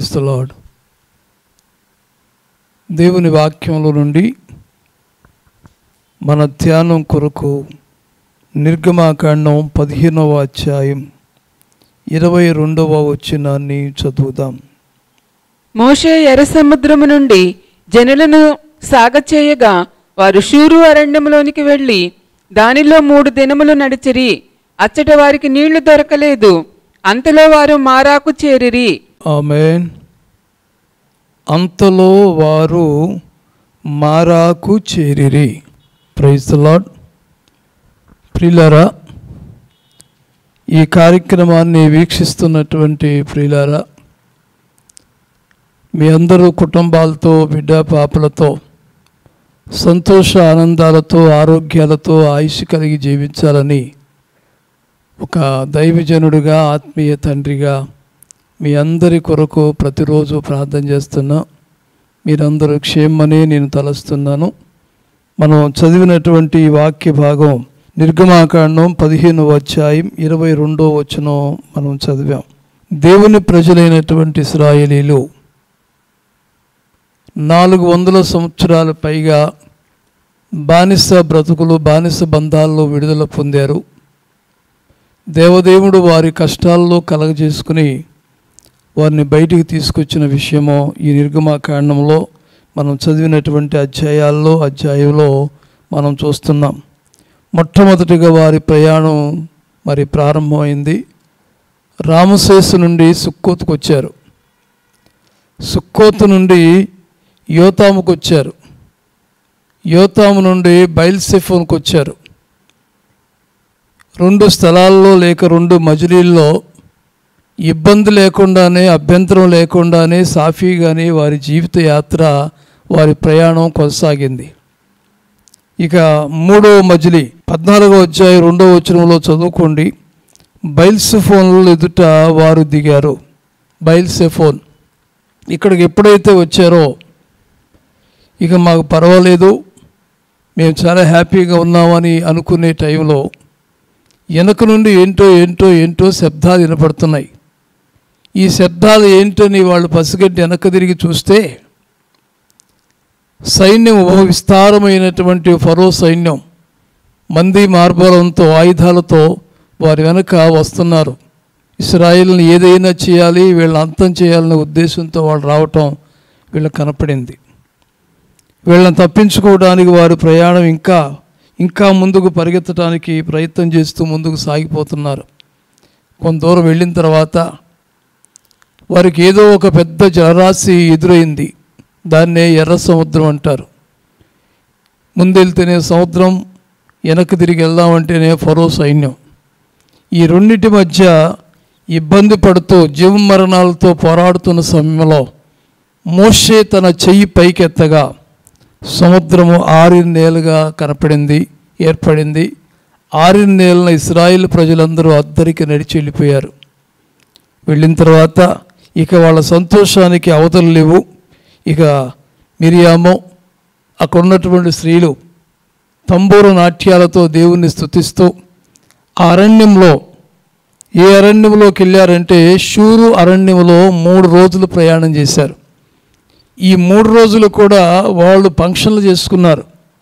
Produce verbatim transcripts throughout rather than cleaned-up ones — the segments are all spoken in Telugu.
Praise the lord. దేవుని వాక్యంలో నుండి మన ధ్యానం కొరకు నిర్గమాకాండం పదిహేనవ అధ్యాయం ఇరవై రెండవ వచనాన్ని చదువుదాం. మోషే ఎర్ర సముద్రము నుండి జనులను సాగచేయగా వారు షూరు అరణ్యములోనికి వెళ్ళి దానిలో మూడు దినములు నడిచిరి. అచ్చట వారికి నీళ్లు దొరకలేదు. అంతలో వారు మారాకు చేరిరి. ఆమేన్. అంతలో వారు మారాకు చేరిరి. Praise the Lord. ప్రియులారా, ఈ కార్యక్రమాన్ని వీక్షిస్తున్నటువంటి ప్రియులారా, మీ అందరూ కుటుంబాలతో బిడ్డ పాపలతో సంతోష ఆనందాలతో ఆరోగ్యాలతో ఆయుష్ కలిగి జీవించాలని ఒక దైవజనుడిగా ఆత్మీయ తండ్రిగా మీ అందరి కొరకు ప్రతిరోజు ప్రార్థన చేస్తున్నా. మీరందరూ క్షేమని నేను తలస్తున్నాను. మనం చదివినటువంటి వాక్య భాగం నిర్గమాకాండం పదిహేనవ అధ్యాయం ఇరవై రెండో వచనం మనం చదివాం. దేవుని ప్రజలైనటువంటి ఇశ్రాయేలీలు నాలుగు వందల సంవత్సరాల పైగా బానిస బ్రతుకులు బానిస బంధాల్లో విడుదల పొందారు. దేవదేవుడు వారి కష్టాల్లో కలగజేసుకుని వారిని బయటికి తీసుకొచ్చిన విషయమో ఈ నిర్గమాకాండంలో మనం చదివినటువంటి అధ్యాయాల్లో అధ్యాయంలో మనం చూస్తున్నాం. మొట్టమొదటిగా వారి ప్రయాణం మరి ప్రారంభమైంది. రామశేషు నుండి సుక్కోతుకు వచ్చారు. సుక్కోతు నుండి యోతాముకు వచ్చారు. యోతాము నుండి బయల్సెఫోన్కు వచ్చారు. రెండు స్థలాల్లో లేక రెండు మజిలీల్లో ఇబ్బంది లేకుండానే అభ్యంతరం లేకుండానే సాఫీగానే వారి జీవిత యాత్ర వారి ప్రయాణం కొనసాగింది. ఇక మూడవ మజిలీ పద్నాలుగో అధ్యాయం రెండవ వచనంలో చదువుకోండి. బయల్సెఫోన్ల ఎదుట వారు దిగారు. బయల్సెఫోన్ ఇక్కడికి ఎప్పుడైతే వచ్చారో ఇక మాకు పర్వాలేదు, మేము చాలా హ్యాపీగా ఉన్నామని అనుకునే టైంలో వెనక నుండి ఏంటో ఏంటో ఏంటో శబ్దాలు వినపడుతున్నాయి. ఈ శబ్దాలు ఏంటని వాళ్ళు పసిగట్టి వెనక తిరిగి చూస్తే సైన్యం, ఓ విస్తారమైనటువంటి ఫరో సైన్యం మంది మార్బలంతో ఆయుధాలతో వారి వెనక వస్తున్నారు. ఇశ్రాయేలుని ఏదైనా చేయాలి, వీళ్ళని అంతం చేయాలనే ఉద్దేశంతో వాళ్ళు రావటం వీళ్ళకి కనపడింది. వీళ్ళని తప్పించుకోవడానికి వారి ప్రయాణం ఇంకా ఇంకా ముందుకు పరిగెత్తడానికి ప్రయత్నం చేస్తూ ముందుకు సాగిపోతున్నారు. కొంత దూరం వెళ్ళిన తర్వాత వారికి ఏదో ఒక పెద్ద జలరాశి ఎదురైంది. దాన్నే ఎర్ర సముద్రం అంటారు. ముందెళ్తేనే సముద్రం, వెనక్కి తిరిగి వెళ్దామంటేనే ఫరో సైన్యం. ఈ రెండింటి మధ్య ఇబ్బంది పడుతూ జీవమరణాలతో పోరాడుతున్న సమయంలో మోషే తన చెయ్యి పైకెత్తగా సముద్రము ఆరిన నేలుగా కనపడింది, ఏర్పడింది. ఆరిన నేలను ఇశ్రాయేలు ప్రజలందరూ అద్దరికి నడిచి వెళ్ళిపోయారు. వెళ్ళిన తర్వాత ఇక వాళ్ళ సంతోషానికి అవతలు లేవు. ఇక మిరియాము, అక్కడ ఉన్నటువంటి స్త్రీలు తంబూర నాట్యాలతో దేవుణ్ణి స్తుతిస్తూ ఆ అరణ్యంలో, ఏ అరణ్యంలోకి వెళ్ళారంటే షూరు అరణ్యంలో మూడు రోజులు ప్రయాణం చేశారు. ఈ మూడు రోజులు కూడా వాళ్ళు ఫంక్షన్లు చేసుకున్నారు.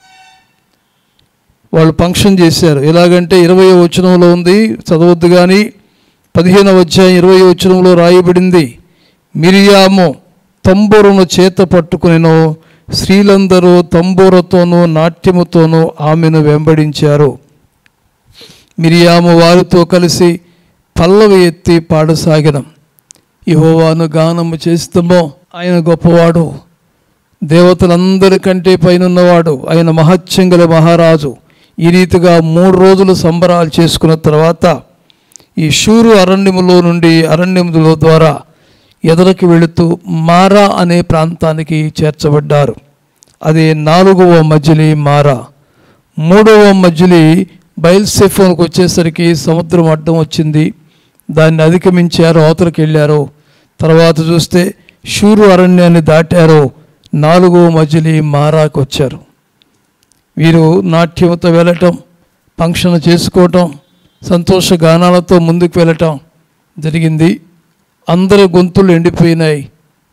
వాళ్ళు ఫంక్షన్ చేశారు. ఎలాగంటే ఇరవై వచనంలో ఉంది, చదవద్దు కానీ పదిహేనవ అధ్యాయం ఇరవై వచనంలో రాయబడింది. మిరియాము తంబూరను చేత పట్టుకునేను, స్త్రీలందరూ తంబూరతోనూ నాట్యముతోనూ ఆమెను వెంబడించారు. మిరియాము వారితో కలిసి పల్లవి ఎత్తి పాడసాగిన, యెహోవాను గానము చేస్తామో, ఆయన గొప్పవాడు, దేవతలందరికంటే పైనున్నవాడు, ఆయన మహత్యం గల మహారాజు. ఈ రీతిగా మూడు రోజులు సంబరాలు చేసుకున్న తర్వాత ఈ షూరు అరణ్యములో నుండి అరణ్యముల ద్వారా ఎదరికి వెళుతూ మారా అనే ప్రాంతానికి చేర్చబడ్డారు. అదే నాలుగవ మజిలీ మారా. మూడవ మజిలీ బయల్సెఫోన్కు వచ్చేసరికి సముద్రం అడ్డం వచ్చింది. దాన్ని అధిగమించారు, అవతలకు వెళ్ళారు. తర్వాత చూస్తే షూరు అరణ్యాన్ని దాటారు. నాలుగవ మజిలీ మారాకు వచ్చారు. వీరు నాట్యంతో వెళ్ళటం, ఫంక్షన్ చేసుకోవటం, సంతోష గానాలతో ముందుకు వెళ్ళటం జరిగింది. అందరి గొంతులు ఎండిపోయినాయి.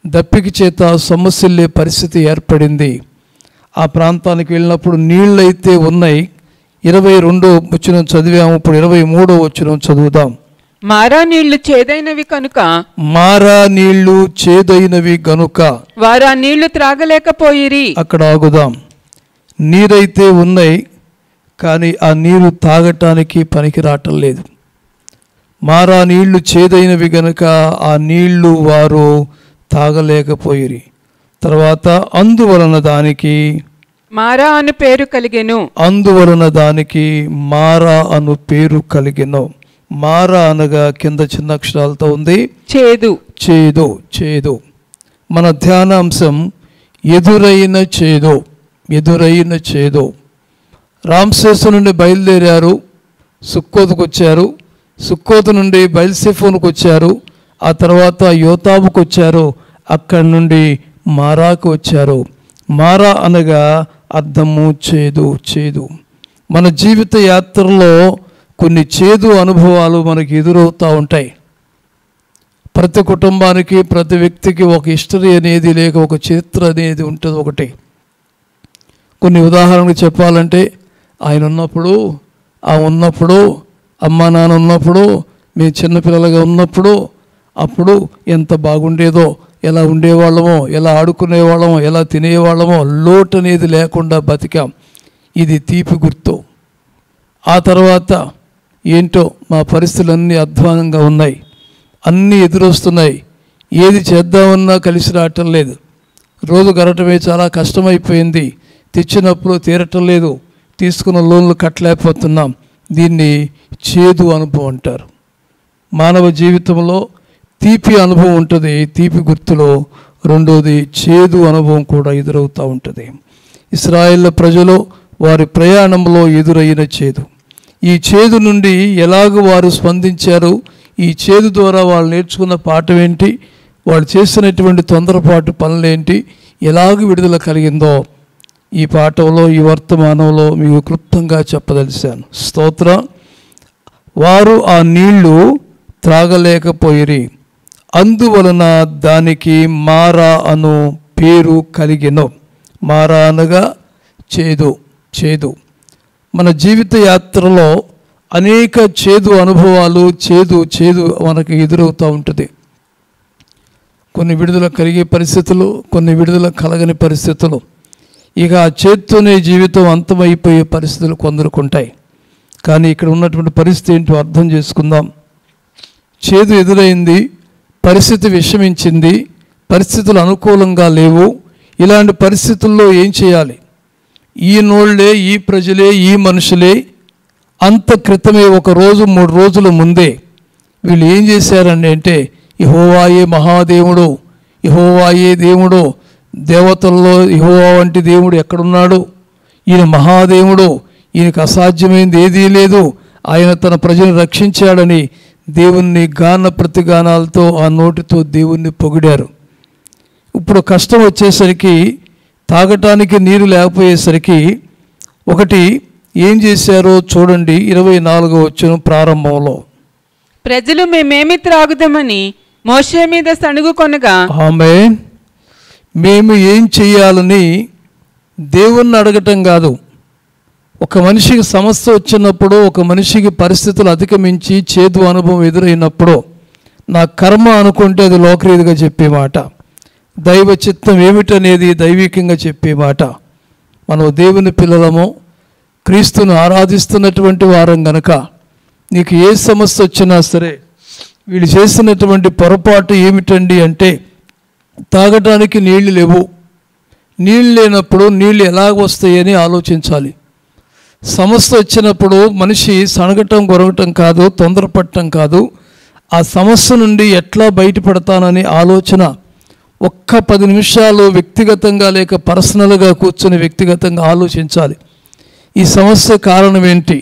దప్పిక చేత సొమ్మసిల్లే పరిస్థితి ఏర్పడింది. ఆ ప్రాంతానికి వెళ్ళినప్పుడు నీళ్ళైతే ఉన్నాయి. ఇరవై రెండో వచనం చదివాము, ఇప్పుడు ఇరవై మూడో వచనం చదువుదాం. మారా నీళ్లు చేదైనవి కనుక మారా నీళ్లు చేదైనవి గనుక వారు ఆ నీళ్లు త్రాగలేకపోయిరి. అక్కడ ఆగుదాం. నీరైతే ఉన్నాయి, కానీ ఆ నీరు తాగటానికి పనికి రావటం లేదు. మారా నీళ్లు చేదైనవి గనుక ఆ నీళ్లు వారు తాగలేకపోయిరి. తర్వాత అందువలన దానికి మారా అను పేరు కలిగెను. అందువలన దానికి మారా అను పేరు కలిగెను. మారా అనగా కింద చిన్న అక్షరాలతో ఉంది చేదు. చేదు చేదు. మన ధ్యానాంశం ఎదురైన చేదు. ఎదురైన చేదు. రామ్సేసు నుండి బయలుదేరారు, సుక్కోతుకు వచ్చారు. సుక్కోతు నుండి బయల్సెఫోనుకు వచ్చారు. ఆ తర్వాత యోతాబుకు వచ్చారు. అక్కడి నుండి మారాకు వచ్చారు. మారా అనగా అర్థము చేదు చేదు. మన జీవిత యాత్రలో కొన్ని చేదు అనుభవాలు మనకి ఎదురవుతూ ఉంటాయి. ప్రతి కుటుంబానికి, ప్రతి వ్యక్తికి ఒక హిస్టరీ అనేది లేక ఒక చరిత్ర అనేది ఉంటుంది. ఒకటి కొన్ని ఉదాహరణకు చెప్పాలంటే, ఆయన ఉన్నప్పుడు, ఆ ఉన్నప్పుడు, అమ్మా నాన్న ఉన్నప్పుడు, మేము చిన్నపిల్లలుగా ఉన్నప్పుడు, అప్పుడు ఎంత బాగుండేదో, ఎలా ఉండేవాళ్ళమో, ఎలా ఆడుకునేవాళ్ళమో, ఎలా తినేవాళ్ళమో, లోటు అనేది లేకుండా బతికాం. ఇది తీపి గుర్తు. ఆ తర్వాత ఏంటో మా పరిస్థితులన్నీ అధ్వానంగా ఉన్నాయి, అన్నీ ఎదురొస్తున్నాయి, ఏది చేద్దామన్నా కలిసి రావటం లేదు, రోజు గడటమే చాలా కష్టమైపోయింది, తెచ్చినప్పుడు తీరటం లేదు, తీసుకున్న లోన్లు కట్టలేకపోతున్నాం. దీన్ని చేదు అనుభవం అంటారు. మానవ జీవితంలో తీపి అనుభవం ఉంటుంది, తీపి గుర్తులో రెండోది చేదు అనుభవం కూడా ఎదురవుతూ ఉంటుంది. ఇశ్రాయేల్ ప్రజలు వారి ప్రయాణంలో ఎదురైన చేదు. ఈ చేదు నుండి ఎలాగ వారు స్పందించారు, ఈ చేదు ద్వారా వాళ్ళు నేర్చుకున్న పాఠం ఏంటి, వాళ్ళు చేసినటువంటి తొందరపాటు పనులేంటి, ఎలాగ విడుదల కలిగిందో ఈ పాఠంలో, ఈ వర్తమానంలో మీకు క్లుప్తంగా చెప్పదలిశాను. స్తోత్రం. వారు ఆ నీళ్లు త్రాగలేకపోయిరి, అందువలన దానికి మారా అను పేరు కలిగెను. మారా అనగా చేదు చేదు. మన జీవిత యాత్రలో అనేక చేదు అనుభవాలు, చేదు చేదు మనకు ఎదురవుతూ ఉంటుంది. కొన్ని విడుదల కలిగే పరిస్థితులు, కొన్ని విడుదల కలగని పరిస్థితులు. ఇక ఆ చేత్తోనే జీవితం అంతమైపోయే పరిస్థితులు కొందరికి ఉంటాయి. కానీ ఇక్కడ ఉన్నటువంటి పరిస్థితి ఏంటో అర్థం చేసుకుందాం. చేదు ఎదురైంది, పరిస్థితి విషమించింది, పరిస్థితులు అనుకూలంగా లేవు. ఇలాంటి పరిస్థితుల్లో ఏం చేయాలి? ఈ నోళ్లే, ఈ ప్రజలే, ఈ మనుషులే అంత క్రితమే, ఒక రోజు మూడు రోజుల ముందే వీళ్ళు ఏం చేశారండి అంటే, యెహోవాయే మహాదేవుడు, యెహోవాయే దేవుడు, దేవతల్లో యెహోవా వంటి దేవుడు ఎక్కడున్నాడు, ఈయన మహాదేవుడు, ఈయనకు అసాధ్యమైంది ఏదీ లేదు, ఆయన తన ప్రజలను రక్షించాడని దేవుణ్ణి గాన ప్రతిగానాలతో ఆ నోటితో దేవుణ్ణి పొగిడారు. ఇప్పుడు కష్టం వచ్చేసరికి, తాగటానికి నీరు లేకపోయేసరికి ఒకటి ఏం చేశారో చూడండి. ఇరవై నాలుగో వచనం ప్రారంభంలో, ప్రజలు మేమేమి త్రాగుదామని మోషే మీద సణుగు కొనగా, ఆమేన్, మేము ఏం చెయ్యాలని దేవుణ్ణి అడగటం కాదు. ఒక మనిషికి సమస్య వచ్చినప్పుడు, ఒక మనిషికి పరిస్థితులు అధిగమించి చేదు అనుభవం ఎదురైనప్పుడు, నా కర్మ అనుకుంటే అది లోకరీతిగా చెప్పే మాట, దైవ చిత్తం ఏమిటనేది దైవికంగా చెప్పే మాట. మనం దేవుని పిల్లలము, క్రీస్తును ఆరాధిస్తున్నటువంటి వారం గనక నీకు ఏ సమస్య వచ్చినా సరే, వీళ్ళు చేసినటువంటి పొరపాటు ఏమిటండి అంటే, తాగటానికి నీళ్లు లేవు. నీళ్ళు లేనప్పుడు నీళ్ళు ఎలాగ వస్తాయని ఆలోచించాలి. సమస్య వచ్చినప్పుడు మనిషి సనగటం గొరగటం కాదు, తొందరపడటం కాదు, ఆ సమస్య నుండి ఎట్లా బయటపడతానని ఆలోచన. ఒక్క పది నిమిషాలు వ్యక్తిగతంగా లేక పర్సనల్గా కూర్చొని వ్యక్తిగతంగా ఆలోచించాలి. ఈ సమస్య కారణం ఏంటి,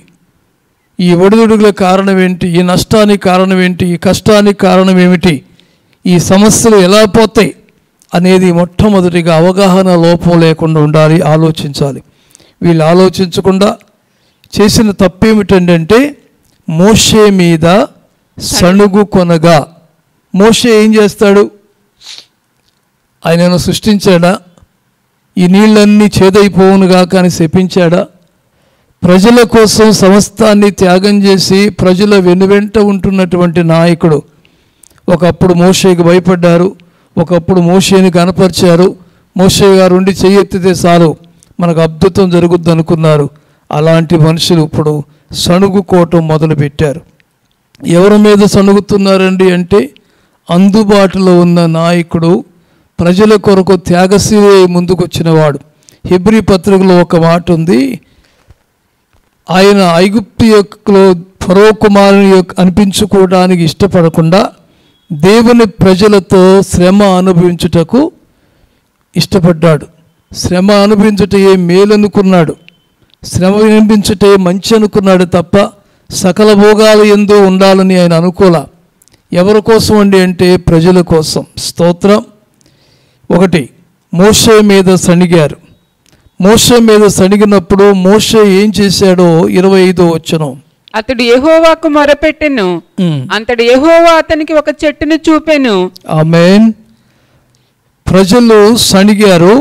ఈ ఒడిదుడుగుల కారణం ఏంటి, ఈ నష్టానికి కారణం ఏంటి, ఈ కష్టానికి కారణం ఏమిటి, ఈ సమస్యలు ఎలా పోతాయి అనేది మొట్టమొదటిగా అవగాహన లోపం లేకుండా ఉండాలి, ఆలోచించాలి. వీళ్ళు ఆలోచించకుండా చేసిన తప్పేమిటంటే, మోషే మీద సణుగు కొనగా. మోషే ఏం చేస్తాడు? ఆయనను సృష్టించాడా? ఈ నీళ్ళన్నీ చేదైపోవునుగా కానీ శపించాడా? ప్రజల కోసం సమస్తాన్ని త్యాగం చేసి ప్రజల వెనువెంట ఉంటున్నటువంటి నాయకుడు. ఒకప్పుడు మోషేకి భయపడ్డారు, ఒకప్పుడు మోషేని కనపరిచారు. మోషే గారు ఉండి చెయ్యెత్తితే చాలు మనకు అద్భుతం జరుగుద్ది అనుకున్నారు. అలాంటి మనుషులు ఇప్పుడు సణుగుకోవటం మొదలుపెట్టారు. ఎవరి మీద సణుగుతున్నారండి అంటే, అందుబాటులో ఉన్న నాయకుడు, ప్రజల కొరకు త్యాగశీలి ముందుకొచ్చినవాడు. హెబ్రీ పత్రికలో ఒక మాట ఉంది, ఆయన ఐగుప్తు యొక్కలో ఫరో కుమారుని యొక్క అనిపించుకోవడానికి ఇష్టపడకుండా దేవుని ప్రజలతో శ్రమ అనుభవించుటకు ఇష్టపడ్డాడు. శ్రమ అనుభవించుటే మేలనుకున్నాడు, శ్రమ వినిపించుటే మంచి అనుకున్నాడు తప్ప సకల భోగాలు ఎందు ఉండాలని ఆయన అనుకోల. ఎవరి కోసం అండి అంటే ప్రజల కోసం. స్తోత్రం. ఒకటి, మోషే మీద సణిగారు. మోషే మీద సణిగినప్పుడు మోషే ఏం చేశాడో ఇరవై ఐదో వచనం, అతడు యెహోవాకు మొరపెట్టెను, అంతటి యెహోవా అతనికి ఒక చెట్టును చూపెను. ఆమేన్. ప్రజలు సణిగారు,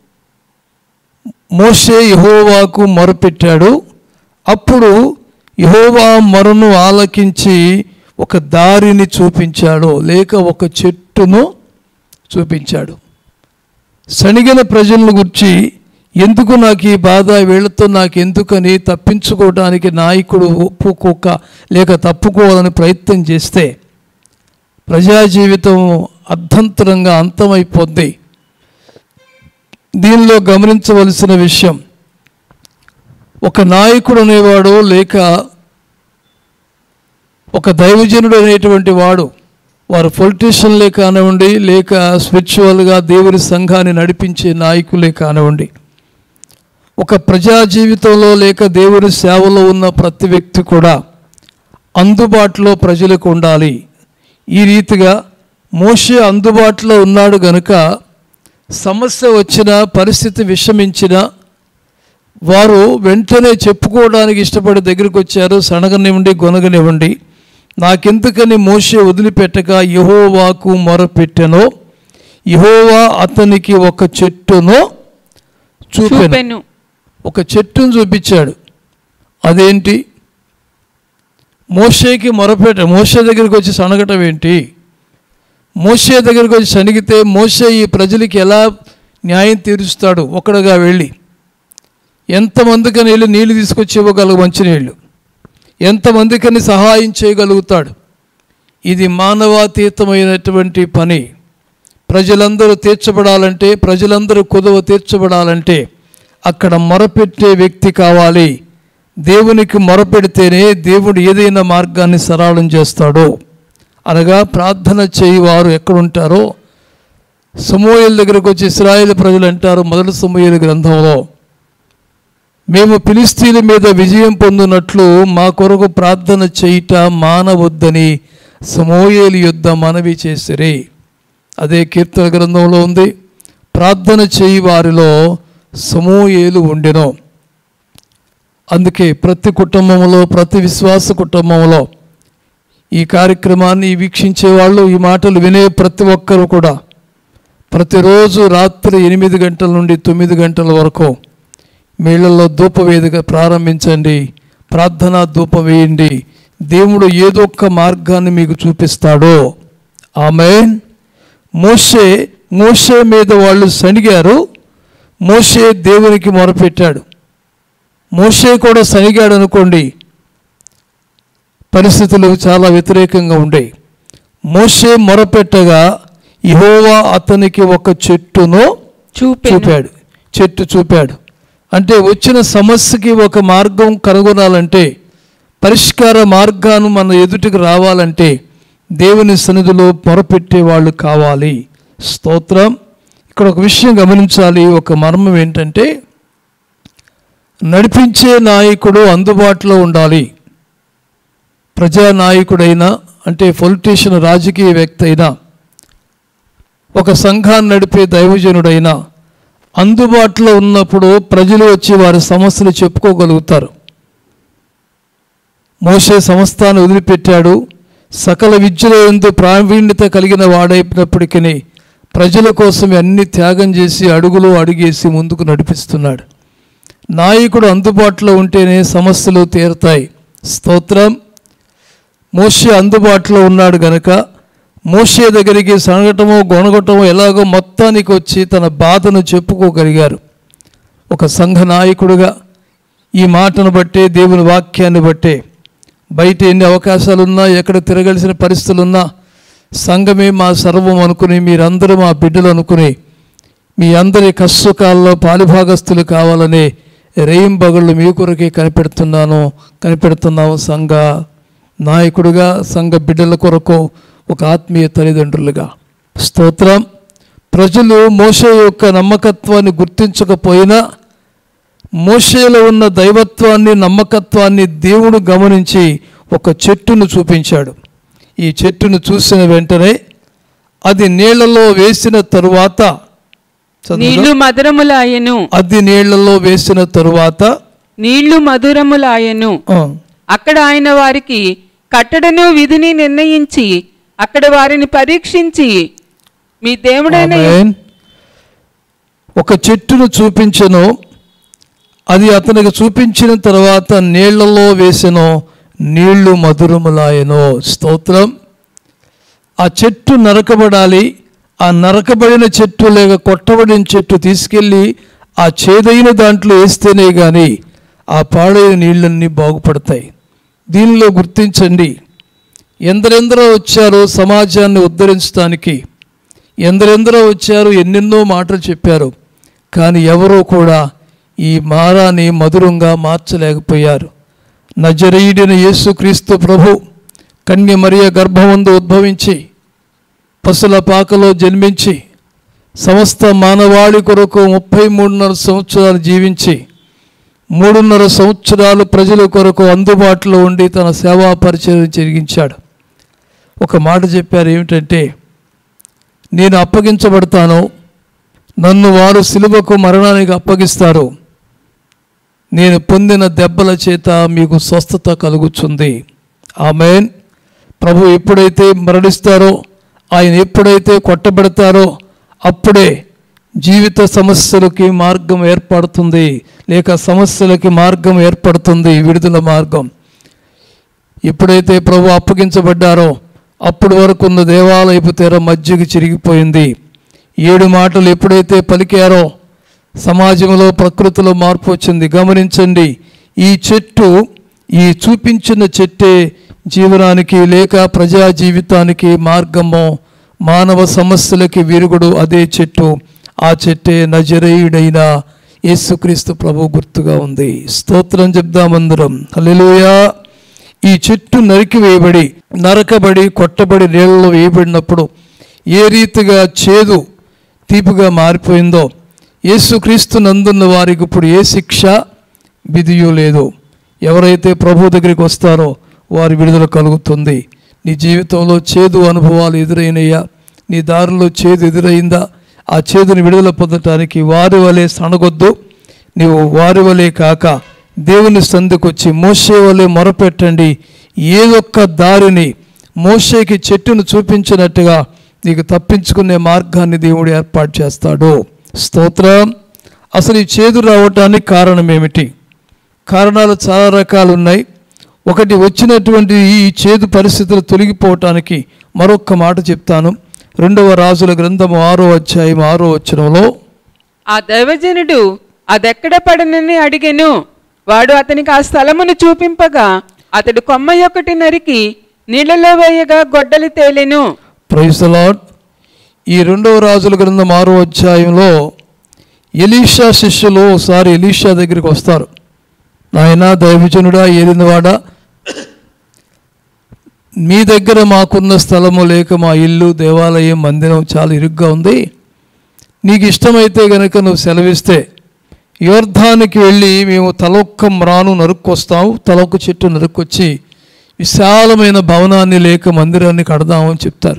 మోషే యెహోవాకు మొరపెట్టాడు. అప్పుడు యెహోవా మొరను ఆలకించి ఒక దారిని చూపించాడు, లేక ఒక చెట్టును చూపించాడు. సణిగిన ప్రజలను గురించి, ఎందుకు నాకు ఈ బాధ, వీళ్ళతో నాకు ఎందుకని తప్పించుకోవడానికి నాయకుడు ఒప్పుకోక లేక తప్పుకోవాలని ప్రయత్నం చేస్తే ప్రజా జీవితం అర్ధంతరంగా అంతమైపోద్ది. దీనిలో గమనించవలసిన విషయం, ఒక నాయకుడు అనేవాడు లేక ఒక దైవజనుడు అనేటువంటి వాడు, వారు పొలిటీషియన్లే కానివ్వండి, లేక స్పిరిచువల్గా దేవుని సంఘాన్ని నడిపించే నాయకులే కానివ్వండి, ఒక ప్రజా జీవితంలో లేక దేవుని సేవలో ఉన్న ప్రతి వ్యక్తి కూడా అందుబాటులో ప్రజలకు ఉండాలి. ఈ రీతిగా మోషే అందుబాటులో ఉన్నాడు గనుక సమస్య వచ్చిన, పరిస్థితి విషమించిన వారు వెంటనే చెప్పుకోవడానికి ఇష్టపడి దగ్గరికి వచ్చారు. సనగనివ్వండి, గొనగనివ్వండి. నాకెందుకని మోషే వదిలిపెట్టక యెహోవాకు మొరపెట్టెనో, యెహోవా అతనికి ఒక చెట్టును చూపెను. ఒక చెట్టును చూపించాడు. అదేంటి? మోషేకి మొరపెట్ట, మోషే దగ్గరికి వచ్చి సనగటం ఏంటి? మోషే దగ్గరికి వచ్చి సనిగితే మోషే ఈ ప్రజలకి ఎలా న్యాయం తీరుస్తాడు? ఒకడుగా వెళ్ళి ఎంతమందికని వెళ్ళి నీళ్ళు తీసుకొచ్చి ఇవ్వగలవు, మంచినీళ్ళు ఎంతమందికని సహాయం చేయగలుగుతాడు? ఇది మానవాతీతమైనటువంటి పని. ప్రజలందరూ తీర్చబడాలంటే, ప్రజలందరూ కుదవ తీర్చబడాలంటే అక్కడ మొరపెట్టే వ్యక్తి కావాలి. దేవునికి మొరపెడితేనే దేవుడు ఏదైనా మార్గాన్ని సరళం చేస్తాడు. అనగా ప్రార్థన చేయవారు ఎక్కడుంటారో, సమూయేలు దగ్గరకు వచ్చి ఇశ్రాయేలు ప్రజలు అంటారు మొదటి సమూయేలు గ్రంథంలో, మేము ఫిలిష్తీయుల మీద విజయం పొందినట్లు మా కొరకు ప్రార్థన చేయుట మానవద్దని సమూయేలు యుద్ధ మనవి చేసిరి. అదే కీర్తన గ్రంథంలో ఉంది. ప్రార్థన చేయి వారిలో సమూయేలు ఉండెను. అందుకే ప్రతి కుటుంబంలో, ప్రతి విశ్వాస కుటుంబంలో ఈ కార్యక్రమాన్ని వీక్షించే వాళ్ళు, ఈ మాటలు వినే ప్రతి ఒక్కరు కూడా ప్రతిరోజు రాత్రి ఎనిమిది గంటల నుండి తొమ్మిది గంటల వరకు మీళ్ళల్లో ధూపవేదిక ప్రారంభించండి, ప్రార్థనా ధూపం వేయండి. దేవుడు ఏదో ఒక మార్గాన్ని మీకు చూపిస్తాడు. ఆమేన్. మోషే మోషే మీద వాళ్ళు సణిగారు, మోషే దేవునికి మొరపెట్టాడు. మోషే కూడా సణిగాడు అనుకోండి, పరిస్థితులు చాలా వ్యతిరేకంగా ఉండేవి. మోషే మొరపెట్టగా యెహోవా అతనికి ఒక చెట్టును చూపాడు. చెట్టు చూపాడు అంటే వచ్చిన సమస్యకి ఒక మార్గం కనుగొనాలంటే, పరిష్కార మార్గాన్ని మన ఎదుటికి రావాలంటే దేవుని సన్నిధిలో మొరపెట్టే వాళ్ళు కావాలి. స్తోత్రం. ఇక్కడ ఒక విషయం గమనించాలి. ఒక మర్మం ఏంటంటే, నడిపించే నాయకుడు అందుబాటులో ఉండాలి. ప్రజానాయకుడైనా అంటే పొలిటీషియన్, రాజకీయ వ్యక్తి అయినా, ఒక సంఘాన్ని నడిపే దైవజనుడైనా అందుబాటులో ఉన్నప్పుడు ప్రజలు వచ్చి వారి సమస్యలు చెప్పుకోగలుగుతారు. మోషే సమస్తాన్ని వదిలిపెట్టాడు. సకల విద్యలో ఎందు ప్రావీణ్యత కలిగిన వాడైనప్పటికీ ప్రజల కోసం అన్ని త్యాగం చేసి అడుగులో అడుగేసి ముందుకు నడిపిస్తున్నాడు. నాయకుడు అందుబాటులో ఉంటేనే సమస్యలు తీరుతాయి. స్తోత్రం. మోషే అందుబాటులో ఉన్నాడు గనక మోషే దగ్గరికి సనగటమో గొనగటమో ఎలాగో మొత్తానికి వచ్చి తన బాధను చెప్పుకోగలిగారు. ఒక సంఘ నాయకుడిగా ఈ మాటను బట్టే, దేవుని వాక్యాన్ని బట్టే, బయట ఎన్ని అవకాశాలున్నా, ఎక్కడ తిరగలిసిన పరిస్థితులున్నా సంఘమే మా సర్వం అనుకుని, మీరందరూ మా బిడ్డలు అనుకుని, మీ అందరి కష్టకాల్లో పాలిభాగస్తులు కావాలని రేయింబగళ్ళు మీ కొరకే కనిపెడుతున్నాను కనిపెడుతున్నాము సంఘ నాయకుడిగా, సంఘ బిడ్డల కొరకు, ఒక ఆత్మీయ తల్లిదండ్రులుగా. స్తోత్రం. ప్రజలు మోషే యొక్క నమ్మకత్వాన్ని గుర్తించకపోయినా మోషేలో ఉన్న దైవత్వాన్ని, నమ్మకత్వాన్ని దేవుడు గమనించి ఒక చెట్టును చూపించాడు. ఈ చెట్టును చూసిన వెంటనే అది నీళ్లలో వేసిన తరువాత నీళ్లు మధురములాయెను. అది నీళ్లలో వేసిన తరువాత నీళ్లు మధురములాయెను. అక్కడ ఆయన వారికి కట్టడను విధిని నిర్ణయించి అక్కడ వారిని పరీక్షించి మీ దేవుడైన ఒక చెట్టును చూపించను. అది అతనికి చూపించిన తర్వాత నీళ్లలో వేసెను, నీళ్లు మధురములాయెను. స్తోత్రం. ఆ చెట్టు నరకబడాలి. ఆ నరకబడిన చెట్టు లేక కొట్టబడిన చెట్టు తీసుకెళ్ళి ఆ చేదైన దాంట్లో వేస్తేనే కానీ ఆ పాడైన నీళ్ళన్నీ బాగుపడతాయి. దీనిలో గుర్తించండి, ఎందరెందరో వచ్చారో సమాజాన్ని ఉద్ధరించడానికి, ఎందరెందరో వచ్చారు, ఎన్నెన్నో మాటలు చెప్పారు, కానీ ఎవరూ కూడా ఈ మారాన్ని మధురంగా మార్చలేకపోయారు. నజరీయుడైన యేసుక్రీస్తు ప్రభు కన్య మరియ గర్భమందు ఉద్భవించి పశుల పాకలో జన్మించి సమస్త మానవాళి కొరకు ముప్పై మూడున్నర సంవత్సరాలు జీవించి మూడున్నర సంవత్సరాలు ప్రజల కొరకు అందుబాటులో ఉండి తన సేవా పరిచయం జరిగించాడు. ఒక మాట చెప్పారు, ఏమిటంటే, నేను అప్పగించబడతాను, నన్ను వారు సిలువకు మరణానికి అప్పగిస్తారు, నేను పొందిన దెబ్బల చేత మీకు స్వస్థత కలుగుతుంది. ఆమేన్. ప్రభు ఎప్పుడైతే మరణిస్తారో, ఆయన ఎప్పుడైతే కొట్టబడతారో అప్పుడే జీవిత సమస్యలకి మార్గం ఏర్పడుతుంది, లేక సమస్యలకి మార్గం ఏర్పడుతుంది, విడుదల మార్గం. ఎప్పుడైతే ప్రభు అప్పగించబడ్డారో అప్పటి వరకు ఉన్న దేవాలయపు తెర మధ్యకి చిరిగిపోయింది. ఏడు మాటలు ఎప్పుడైతే పలికారో సమాజంలో, ప్రకృతిలో మార్పు వచ్చింది. గమనించండి, ఈ చెట్టు, ఈ చూపించిన చెట్టే జీవనానికి లేక ప్రజా జీవితానికి మార్గము, మానవ సమస్యలకి విరుగుడు అదే చెట్టు. ఆ చెట్టే నజరేయుడైన యేసుక్రీస్తు ప్రభు గుర్తుగా ఉంది. స్తోత్రం చెప్దామందరం. హల్లెలూయా. ఈ చెట్టు నరికి వేయబడి, నరకబడి, కొట్టబడి నీళ్ళలో వేయబడినప్పుడు ఏ రీతిగా చేదు తీపిగా మారిపోయిందో, యేసుక్రీస్తు నందున్న వారికి ఇప్పుడు ఏ శిక్ష విధియూ లేదు. ఎవరైతే ప్రభు దగ్గరికి వస్తారో వారి విడుదల కలుగుతుంది. నీ జీవితంలో చేదు అనుభవాలు ఎదురైనయ్యా, నీ దారిలో చేదు ఎదురైందా? ఆ చేదుని విడుదల పొందటానికి వారి వలె సనగొద్దు. నీవు వారి వలె కాక దేవుని సందుకొచ్చి మోషే వలె మొరపెట్టండి. ఏదొక్క దారిని మోషేకి చెట్టును చూపించినట్టుగా నీకు తప్పించుకునే మార్గాన్ని దేవుడు ఏర్పాటు చేస్తాడు. స్తోత్రం. అసలు ఈ చేదు రావటానికి కారణం ఏమిటి? కారణాలు చాలా రకాలు ఉన్నాయి. ఒకటి, వచ్చినటువంటి ఈ చేదు పరిస్థితులు తొలగిపోవటానికి మరొక్క మాట చెప్తాను. రెండవ రాజుల గ్రంథము ఆరో అధ్యాయం ఆరో వచనంలో, ఆ దైవజనుడు అదెక్కడ పడనని అడిగెను. వాడు అతనికి ఆ స్థలమును చూపింపగా అతడు కొమ్మ ఒకటి నరికి నీళ్లలో వేయగా గొడ్డలి తేలెను. Praise the lord. ఈ రెండవ రాజుల గ్రంథం ఆరో అధ్యాయంలో ఎలీషా శిష్యులు ఒకసారి ఎలీషా దగ్గరికి వస్తారు. నాయన దైవజనుడా, ఏలినవాడా, మీ దగ్గర మాకున్న స్థలము లేక మా ఇల్లు, దేవాలయం, మందిరం చాలా ఇరుగ్గా ఉంది. నీకు ఇష్టమైతే గనక నువ్వు సెలవిస్తే యోర్ధానికి వెళ్ళి మేము తలొక్క మ్రాను నరుక్కొస్తాము, తలొక్క చెట్టు నరుక్కొచ్చి విశాలమైన భవనాన్ని లేక మందిరాన్ని కడదామని చెప్తారు.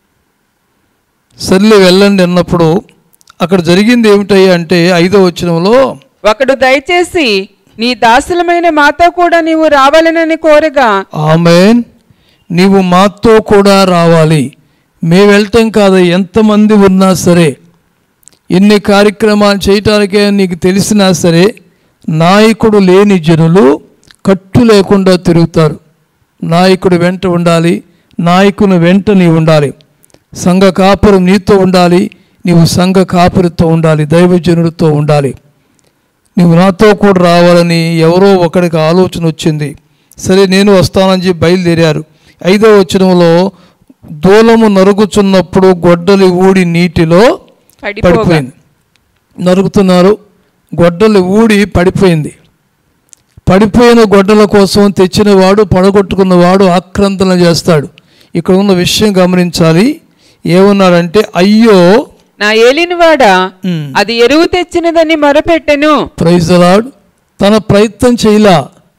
సర్లే వెళ్ళండి అన్నప్పుడు అక్కడ జరిగింది ఏమిటయ్యా అంటే ఐదో వచనంలో, ఒకడు దయచేసి నీ దాసులమైన మాతో కూడా నీవు రావాలనని కోరగా, ఆమేన్, నీవు మాతో కూడా రావాలి, మేము వెళ్ళటం కాదు, ఎంతమంది ఉన్నా సరే, ఎన్ని కార్యక్రమాలు చేయటానికే నీకు తెలిసినా సరే, నాయకుడు లేని జనులు కట్టు లేకుండా తిరుగుతారు. నాయకుడు వెంట ఉండాలి, నాయకుని వెంట నీవు ఉండాలి. సంఘ కాపురం నీతో ఉండాలి, నీవు సంఘ కాపురితో ఉండాలి, దైవజనుడితో ఉండాలి. నువ్వు నాతో కూడా రావాలని ఎవరో ఒకడికి ఆలోచన వచ్చింది. సరే నేను వస్తానని చెప్పి బయలుదేరారు. ఐదో వచనంలో దూలము నరుగుచున్నప్పుడు గొడ్డలి ఊడి నీటిలో పడిపోయింది. నరుగుతున్నారు, గొడ్డలి ఊడి పడిపోయింది. పడిపోయిన గొడ్డల కోసం తెచ్చిన వాడు పడగొట్టుకున్నవాడు ఆక్రందన చేస్తాడు. ఇక్కడ ఉన్న విషయం గమనించాలి. ఏమన్నాడంటే, అయ్యో నా ఏలినవాడా, అది ఎరువు తెచ్చినదని మొరపెట్టెను. Praise the Lord. తన ప్రయత్నం చేయలా.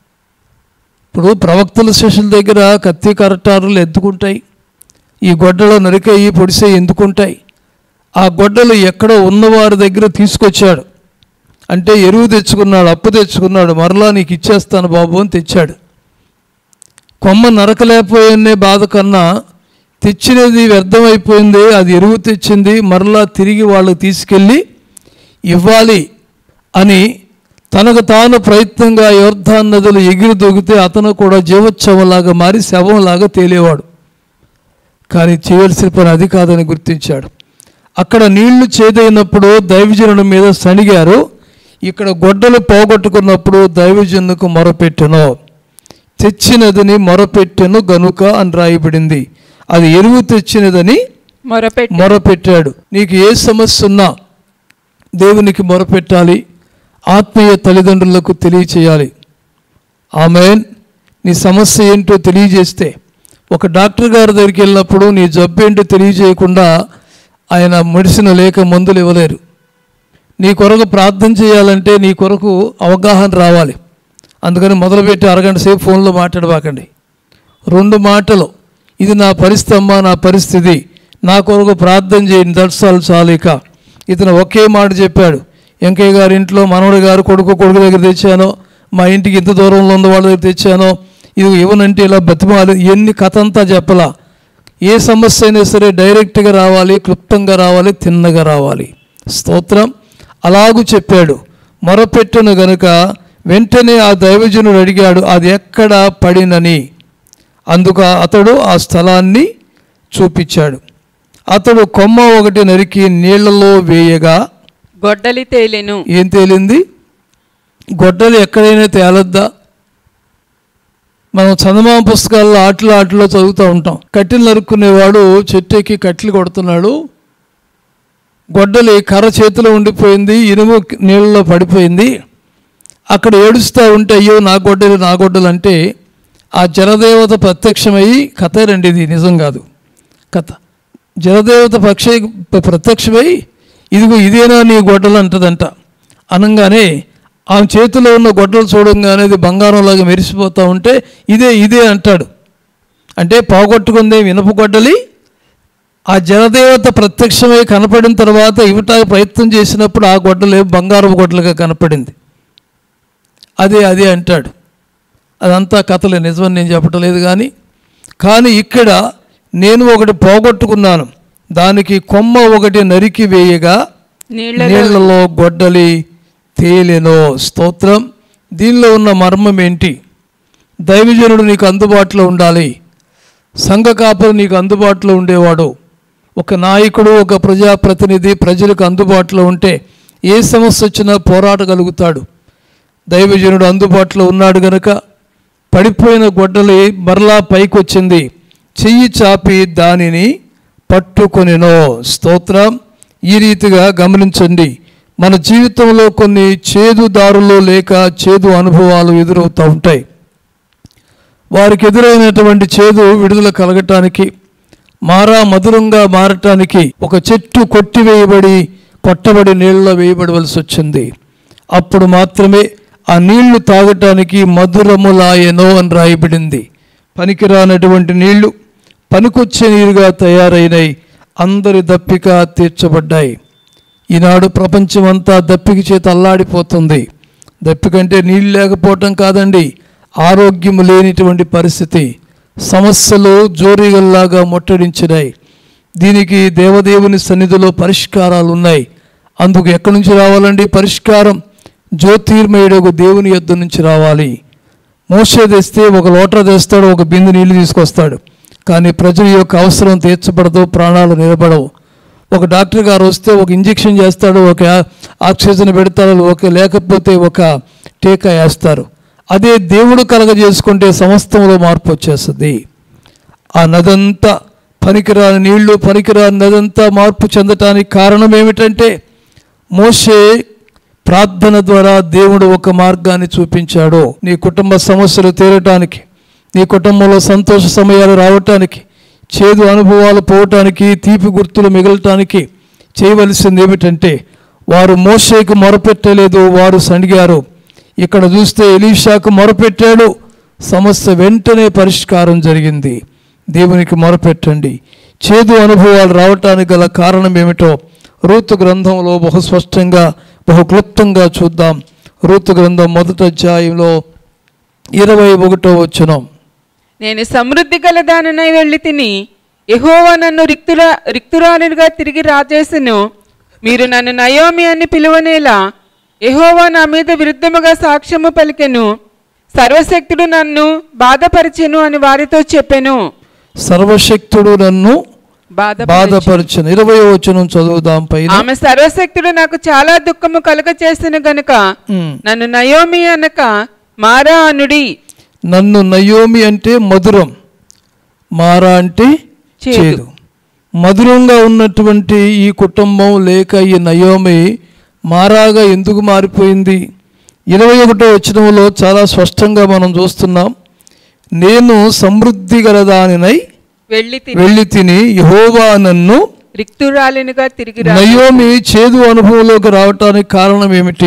ఇప్పుడు ప్రవక్తల శిష్యుల దగ్గర కత్తి కరటారులు ఎందుకుంటాయి? ఈ గొడ్డలు నరికేయి పొడిసే ఎందుకుంటాయి? ఆ గొడ్డలు ఎక్కడో ఉన్నవారి దగ్గర తీసుకొచ్చాడు. అంటే ఎరువు తెచ్చుకున్నాడు, అప్పు తెచ్చుకున్నాడు, మరలా నీకు ఇచ్చేస్తాను బాబు అని తెచ్చాడు. కొమ్మ నరకలేకపోయినే బాధ కన్నా తెచ్చినది వ్యర్థమైపోయింది, అది ఎరువు తెచ్చింది, మరలా తిరిగి వాళ్ళకి తీసుకెళ్ళి ఇవ్వాలి అని తనకు తాను ప్రయత్నంగా యోర్దాను నదులు ఎగిరి దూకితే అతను కూడా జీవోత్సవంలాగా మారి శవంలాగా తేలేవాడు. కానీ చేయవలసిన పని అది కాదని గుర్తించాడు. అక్కడ నీళ్లు చేదైనప్పుడు దైవజనుడి మీద సణిగారు, ఇక్కడ గొడ్డలు పోగొట్టుకున్నప్పుడు దైవజనుకు మొరపెట్టెను. తెచ్చినదని మొరపెట్టెను గనుక అని రాయబడింది. అది ఎరువు తెచ్చినదని మొరపెట్టి మొరపెట్టాడు. నీకు ఏ సమస్య ఉన్నా దేవునికి మొరపెట్టాలి, ఆత్మీయ తల్లిదండ్రులకు తెలియచేయాలి. ఆమేన్. నీ సమస్య ఏంటో తెలియజేస్తే, ఒక డాక్టర్ గారి దగ్గరికి వెళ్ళినప్పుడు నీ జబ్బు ఏంటో తెలియజేయకుండా ఆయన మెడిసిన్ లేక మందులు ఇవ్వలేరు. నీ కొరకు ప్రార్థన చేయాలంటే నీ కొరకు అవగాహన రావాలి. అందుకని మొదలుపెట్టి అరగంట సేపు ఫోన్లో మాట్లాడబాకండి. రెండు మాటలు, ఇది నా పరిస్థితి అమ్మా, నా పరిస్థితి, నా కొరకు ప్రార్థన చేయండి, దర్శాలు చాలిక. ఇతను ఒకే మాట చెప్పాడు. వెంకయ్య గారి ఇంట్లో మనవడి గారు కొడుకు కొడుకు దగ్గర తెచ్చానో, మా ఇంటికి ఇంత దూరంలో ఉన్న వాళ్ళ దగ్గర తెచ్చానో, ఇది ఇవ్వనంటే ఇలా బతిమాలి, ఎన్ని కథ అంతా చెప్పలా. ఏ సమస్య అయినా సరే డైరెక్ట్గా రావాలి, క్లుప్తంగా రావాలి, తిన్నగా రావాలి. స్తోత్రం. అలాగూ చెప్పాడు. మొరపెట్టును గనుక వెంటనే ఆ దైవజనుడు అడిగాడు, అది ఎక్కడ పడినని. అందుకు అతడు ఆ స్థలాన్ని చూపించాడు. అతడు కొమ్మ ఒకటి నరికి నీళ్లలో వేయగా గొడ్డలి తేలెను. ఏం తేలింది? గొడ్డలి ఎక్కడైనా తేలద్దా? మనం చందమామ పుస్తకాల్లో ఆటలు ఆటలో చదువుతూ ఉంటాం. కట్టెలు నరుక్కునేవాడు చెట్టు ఎక్కి కట్టెలు కొడుతున్నాడు, గొడ్డలి కర్ర చేతిలో ఉండిపోయింది, ఇనుము నీళ్ళలో పడిపోయింది. అక్కడ ఏడుస్తూ ఉంటే అయ్యో నా గొడ్డలు నా గొడ్డలు అంటే ఆ జలదేవత ప్రత్యక్షమయ్యి, కథ రండి ఇది నిజం కాదు కథ, జలదేవత పక్ష ప్రత్యక్షమై ఇదిగో ఇదేనా నీ గొడ్డలు అంటదంట. అనగానే ఆమె చేతిలో ఉన్న గొడ్డలు చూడంగానే అది బంగారంలాగా మెరిసిపోతూ ఉంటే ఇదే ఇదే అంటాడు. అంటే పోగొట్టుకుందే ఇనుప గొడ్డలి, ఆ జలదేవత ప్రత్యక్షమై కనపడిన తర్వాత ఇవ్వటానికి ప్రయత్నం చేసినప్పుడు ఆ గొడ్డలే బంగారపు గొడ్డలుగా కనపడింది. అదే అదే అంటాడు. అదంతా కథలే, నిజమని నేను చెప్పటం లేదు. కానీ కానీ ఇక్కడ నేను ఒకటి పోగొట్టుకున్నాను, దానికి కొమ్మ ఒకటి నరికి వేయగా నీళ్లలో గొడ్డలి తేలెనో. స్తోత్రం. దీనిలో ఉన్న మర్మం ఏంటి? దైవజనుడు నీకు అందుబాటులో ఉండాలి, సంఘ కాపరి నీకు అందుబాటులో ఉండేవాడు. ఒక నాయకుడు, ఒక ప్రజాప్రతినిధి ప్రజలకు అందుబాటులో ఉంటే ఏ సమస్య వచ్చినా పోరాడగలుగుతాడు. దైవజనుడు అందుబాటులో ఉన్నాడు గనక పడిపోయిన గొడ్డలి మరలా పైకి వచ్చింది, చెయ్యి చాపి దానిని పట్టుకొనెనో. స్తోత్రం. ఈ రీతిగా గమనించండి, మన జీవితంలో కొన్ని చేదు దారులు లేక చేదు అనుభవాలు ఎదురవుతూ ఉంటాయి. వారికి ఎదురైనటువంటి చేదు విడుదల కలగటానికి, మారా మధురంగా మారటానికి ఒక చెట్టు కొట్టివేయబడి కొట్టబడి నీళ్ళలో వేయబడవలసి వచ్చింది. అప్పుడు మాత్రమే ఆ నీళ్లు తాగటానికి మధురములాయనో అని రాయబడింది. పనికిరానటువంటి నీళ్లు పనికొచ్చే నీరుగా తయారైనాయి, అందరి దప్పిక తీర్చబడ్డాయి. ఈనాడు ప్రపంచమంతా దప్పిక చేత అల్లాడిపోతుంది. దప్పికంటే నీళ్ళు లేకపోవటం కాదండి, ఆరోగ్యం లేనిటువంటి పరిస్థితి. సమస్యలు జోరీగల్లాగా ముట్టడించినాయి. దీనికి దేవదేవుని సన్నిధిలో పరిష్కారాలు ఉన్నాయి. అందుకు ఎక్కడి నుంచి రావాలండి పరిష్కారం? జ్యోతిర్మయుడు దేవుని యొద్ద నుంచి రావాలి. మోషే తెస్తే ఒక లోటా తెస్తాడు, ఒక బిందె నీళ్లు తీసుకొస్తాడు. కానీ ప్రజల యొక్క అవసరం తీర్చబడదు, ప్రాణాలు నిలబడవు. ఒక డాక్టర్ గారు వస్తే ఒక ఇంజెక్షన్ చేస్తాడు, ఒక ఆక్సిజన్ పెడతాడు, ఒక లేకపోతే ఒక టీకా వేస్తారు. అదే దేవుడు కలగజేసుకుంటే సమస్తంలో మార్పు వచ్చేస్తుంది. ఆ నదంతా పనికిరాని నీళ్లు, పనికిరాని నదంతా మార్పు చెందటానికి కారణం ఏమిటంటే మోషే ప్రార్థన ద్వారా దేవుడు ఒక మార్గాన్ని చూపించాడు. నీ కుటుంబ సమస్యలు తీరటానికి, నీ కుటుంబంలో సంతోష సమయాలు రావటానికి, చేదు అనుభవాలు పోవటానికి, తీపి గుర్తులు మిగలటానికి చేయవలసింది ఏమిటంటే వారు మోషేకు మొరపెట్టలేదు, వారు సణిగారు. ఇక్కడ చూస్తే ఎలీషాకు మొరపెట్టాడు, సమస్య వెంటనే పరిష్కారం జరిగింది. దేవునికి మొరపెట్టండి. చేదు అనుభవాలు రావటానికి గల కారణం ఏమిటో రూతు గ్రంథంలో బహు స్పష్టంగా బహు క్లుప్తంగా చూద్దాం. రూతు గ్రంథం మొదటి అధ్యాయంలో ఇరవై ఒకటో వచనం. నేను సమృద్ధి గలదాననై వెళ్ళి తిని యెహోవా నన్ను రిక్తురా రిక్తురాలిగా తిరిగి రాజేసెను. మీరు నన్ను నయోమి అని పిలువనేలా యెహోవా నా మీద విరుద్ధముగా సాక్ష్యము పలికెను. సర్వశక్తుడు నన్ను బాధపరిచెను అని వారితో చెప్పెను. సర్వశక్తుడు నన్ను బాధపరచను. ఇరవై వచనం చదువుదాం పైన. ఆమె సర్వశక్తుడు నాకు చాలా దుఃఖము కలుగ చేసిన గనుక నన్ను నయోమి అనక మారా అనుడి. నన్ను నయోమి అంటే మధురం, మారా అంటే చేదు. మధురంగా ఉన్నటువంటి ఈ కుటుంబం లేక ఈ నయోమి మారాగా ఎందుకు మారిపోయింది? ఇరవై ఒకటో వచనంలో చాలా స్పష్టంగా మనం చూస్తున్నాం. నేను సమృద్ధి గలదానినై వెళ్ళి తిని యెహోవా నన్ను రిక్తురాలినిగా తిరిగి. నయోమి చేదు అనుభవంలోకి రావటానికి కారణం ఏమిటి?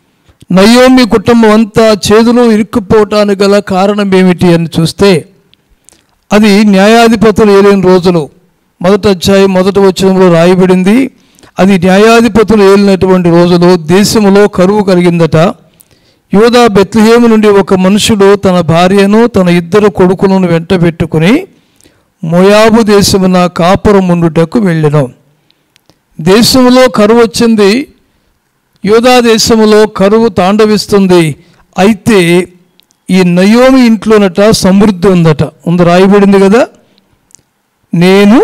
నయోమి కుటుంబం అంతా చేదులో ఇరుక్కుపోవటానికి గల కారణం ఏమిటి అని చూస్తే అది న్యాయాధిపతులు ఏలిన రోజులు మొదటి అధ్యాయం మొదటి వచనంలో రాయబడింది. అది న్యాయాధిపతులు ఏలినటువంటి రోజులు. దేశంలో కరువు కలిగిందట. యూదా బెత్లెహేము నుండి ఒక మనుషుడు తన భార్యను తన ఇద్దరు కొడుకులను వెంట పెట్టుకుని మోయాబు దేశమున కాపురం ఉండుటకు వెళ్ళెను. దేశంలో కరువు వచ్చింది. యూదా దేశంలో కరువు తాండవిస్తుంది. అయితే ఈ నయోమి ఇంట్లోనట సమృద్ధి ఉందట. ఉంది రాయబడింది కదా, నేను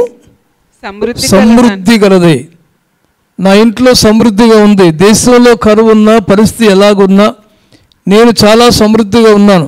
సమృద్ధి గలదే, నా ఇంట్లో సమృద్ధిగా ఉంది. దేశంలో కరువు ఉన్నా, పరిస్థితి ఎలాగున్నా నేను చాలా సమృద్ధిగా ఉన్నాను.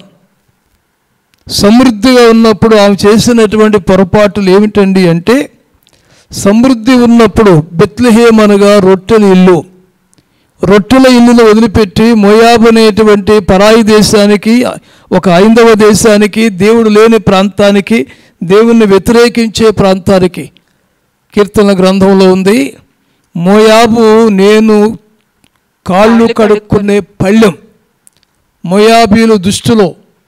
సమృద్ధిగా ఉన్నప్పుడు ఆమె చేసినటువంటి పొరపాటులు ఏమిటండి అంటే, సమృద్ధి ఉన్నప్పుడు బెత్లెహేం అనగా రొట్టెల ఇల్లు, రొట్టెల ఇల్లును వదిలిపెట్టి మోయాబు అనేటువంటి పరాయి దేశానికి, ఒక ఐందవ దేశానికి, దేవుడు లేని ప్రాంతానికి, దేవుణ్ణి వ్యతిరేకించే ప్రాంతానికి. కీర్తన గ్రంథంలో ఉంది, మోయాబు నేను కాళ్ళు కడుక్కునే పళ్ళెం. మోయాబీలు దుష్టులు,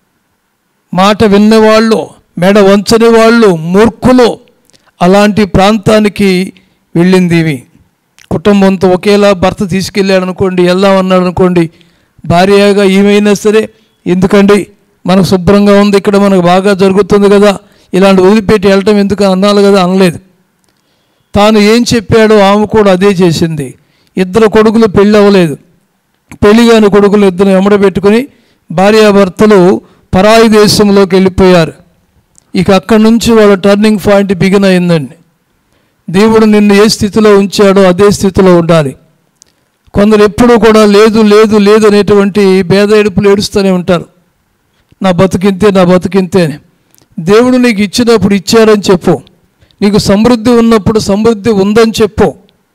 మాట విన్నవాళ్ళు, మెడ వంచని వాళ్ళు, మూర్ఖులు. అలాంటి ప్రాంతానికి వెళ్ళింది ఇవి. కుటుంబంతో ఒకేలా భర్త తీసుకెళ్ళాడు అనుకోండి, వెళ్దాం అన్నాడు అనుకోండి, భార్యగా ఏమైనా సరే ఎందుకండి మనకు శుభ్రంగా ఉంది, ఇక్కడ మనకు బాగా జరుగుతుంది కదా, ఇలాంటి వదిలిపెట్టి వెళ్ళటం ఎందుకు అన్నాలి కదా, అనలేదు. తాను ఏం చెప్పాడో ఆమె కూడా అదే చేసింది. ఇద్దరు కొడుకులు పెళ్ళి అవ్వలేదు. పెళ్లి కాని కొడుకులు ఇద్దరు ఎమ్మడ పెట్టుకుని భార్యాభర్తలు పరాయి దేశంలోకి వెళ్ళిపోయారు. ఇక అక్కడి నుంచి వాళ్ళ టర్నింగ్ పాయింట్ బిగిన్ అయిందండి. దేవుడు నిన్ను ఏ స్థితిలో ఉంచాడో అదే స్థితిలో ఉండాలి. కొందరు ఎప్పుడూ కూడా లేదు లేదు లేదు అనేటువంటి భేద ఏడుపులు ఏడుస్తూనే ఉంటారు. నా బతుకింతే, నా బతుకింతే అని. దేవుడు నీకు ఇచ్చినప్పుడు ఇచ్చారని చెప్పు. నీకు సమృద్ధి ఉన్నప్పుడు సమృద్ధి ఉందని చెప్పు.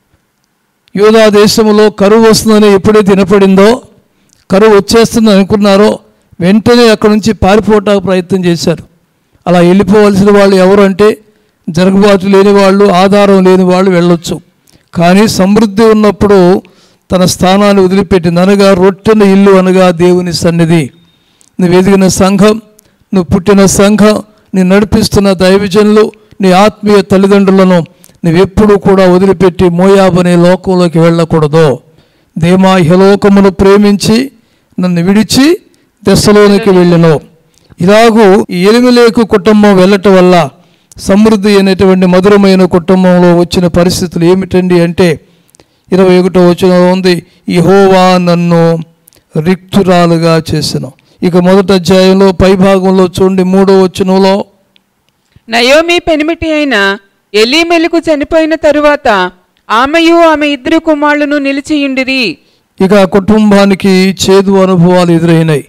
యూదా దేశంలో కరువు వస్తుందని ఎప్పుడైతే వినపడిందో, కరువు వచ్చేస్తుందని అనుకున్నారో, వెంటనే అక్కడి నుంచి పారిపోవటానికి ప్రయత్నం చేశారు. అలా వెళ్ళిపోవలసిన వాళ్ళు ఎవరు అంటే, జరుగుబాటు లేని వాళ్ళు, ఆధారం లేని వాళ్ళు వెళ్ళొచ్చు. కానీ సమృద్ధి ఉన్నప్పుడు తన స్థానాన్ని వదిలిపెట్టింది. అనగా రొట్టెన ఇల్లు అనగా దేవుని సన్నిధి. నువ్వు ఎదిగిన సంఘం, నువ్వు పుట్టిన సంఘం, నీ నడిపిస్తున్న దైవజనులు, నీ ఆత్మీయ తల్లిదండ్రులను నువ్వెప్పుడు కూడా వదిలిపెట్టి మోయాబు అనే లోకంలోకి వెళ్ళకూడదు. దేమా ఇహలోకమును ప్రేమించి నన్ను విడిచి దెస్సలోనికి వెళ్ళెను. ఇలాగూ ఈ ఎలిమెలెకు కుటుంబం వెళ్ళటం వల్ల సమృద్ధి అనేటువంటి మధురమైన కుటుంబంలో వచ్చిన పరిస్థితులు ఏమిటండి అంటే ఇరవై ఒకటో వచనంలో ఉంది, యెహోవా నన్ను రిక్తురాలుగా చేసెను. ఇక మొదటి అధ్యాయంలో పై భాగంలో చూడండి మూడో వచనంలో, నయోమి పెనిమిటి అయిన ఎలీమెలకు చనిపోయిన తరువాత ఆమెయు ఆమె ఇద్దరు కుమారులను నిలిచియుండిరి. ఇక ఆ కుటుంబానికి చేదు అనుభవాలు ఎదురైనాయి.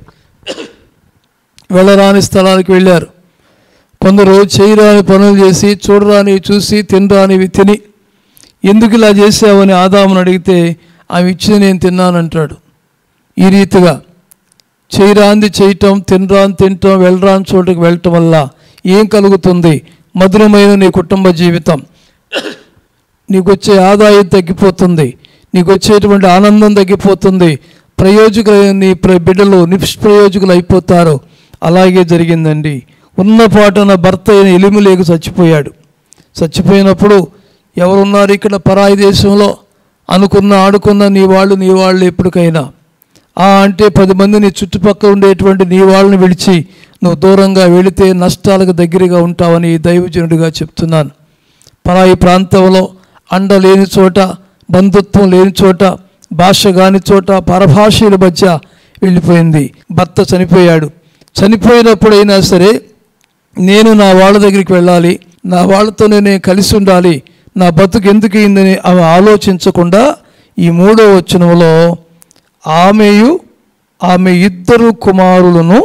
వెళ్ళరాని స్థలానికి వెళ్ళారు. కొందరు చేయరాని పనులు చేసి, చూడరానివి చూసి, తినరానివి తిని, ఎందుకు ఇలా చేసావని ఆదామును అడిగితే ఆమె ఇచ్చింది నేను తిన్నానంటాడు. ఈ రీతిగా చేయరాంది చేయటం, తినరాని తినటం, వెళ్ళరాని చోటుకు వెళ్ళటం వల్ల ఏం కలుగుతుంది? మధురమైన నీ కుటుంబ జీవితం, నీకు వచ్చే ఆదాయం తగ్గిపోతుంది, నీకు వచ్చేటువంటి ఆనందం తగ్గిపోతుంది, ప్రయోజకులైన నీ బిడ్డలు నిష్ప్రయోజకులు అయిపోతారు. అలాగే జరిగిందండి. ఉన్నపాటున భర్త అయిన ఎలిమెలెకు చచ్చిపోయాడు. చచ్చిపోయినప్పుడు ఎవరున్నారు ఇక్కడ పరాయి దేశంలో? అనుకున్న ఆడుకున్న నీ వాళ్ళు నీ వాళ్ళు ఎప్పటికైనా ఆ అంటే పది మంది నీ చుట్టుపక్కల ఉండేటువంటి నీ వాళ్ళని విడిచి నువ్వు దూరంగా వెళితే నష్టాలకు దగ్గరగా ఉంటావని దైవజనుడిగా చెప్తున్నాను. పరాయి ప్రాంతంలో అండ లేని చోట, బంధుత్వం లేని చోట, భాష కాని చోట పరభాషల మధ్య వెళ్ళిపోయింది. భర్త చనిపోయాడు. చనిపోయినప్పుడైనా సరే నేను నా వాళ్ళ దగ్గరికి వెళ్ళాలి, నా వాళ్ళతోనే నేను కలిసి ఉండాలి, నా బతుకు ఎందుకు అయిందని ఆమె ఆలోచించకుండా ఈ మూడో వచనంలో ఆమెయు ఆమె ఇద్దరు కుమారులను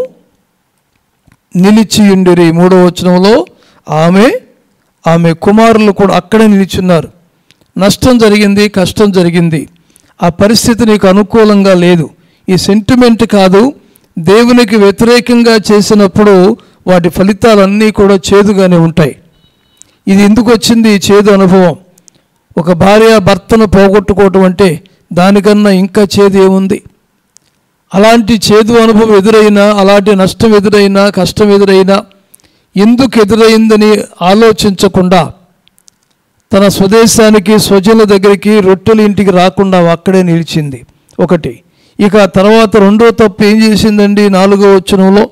నిలిచియుండిరి. మూడో వచనంలో ఆమె ఆమె కుమారులు కూడా అక్కడే నిలిచున్నారు. నష్టం జరిగింది, కష్టం జరిగింది, ఆ పరిస్థితి నీకు అనుకూలంగా లేదు. ఈ సెంటిమెంట్ కాదు, దేవునికి వ్యతిరేకంగా చేసినప్పుడు వాటి ఫలితాలన్నీ కూడా చేదుగానే ఉంటాయి. ఇది ఎందుకు వచ్చింది ఈ చేదు అనుభవం? ఒక భార్య భర్తను పోగొట్టుకోవటం అంటే దానికన్నా ఇంకా చేదు ఏముంది? అలాంటి చేదు అనుభవం ఎదురైనా, అలాంటి నష్టం ఎదురైనా, కష్టం ఎదురైనా ఎందుకు ఎదురైందని ఆలోచించకుండా తన స్వదేశానికి, స్వజనుల దగ్గరికి, రొట్టెల ఇంటికి రాకుండా అక్కడే నిలిచింది ఒకటి. ఇక తర్వాత రెండో తప్పు ఏం చేసిందండి? నాలుగో వచనంలో,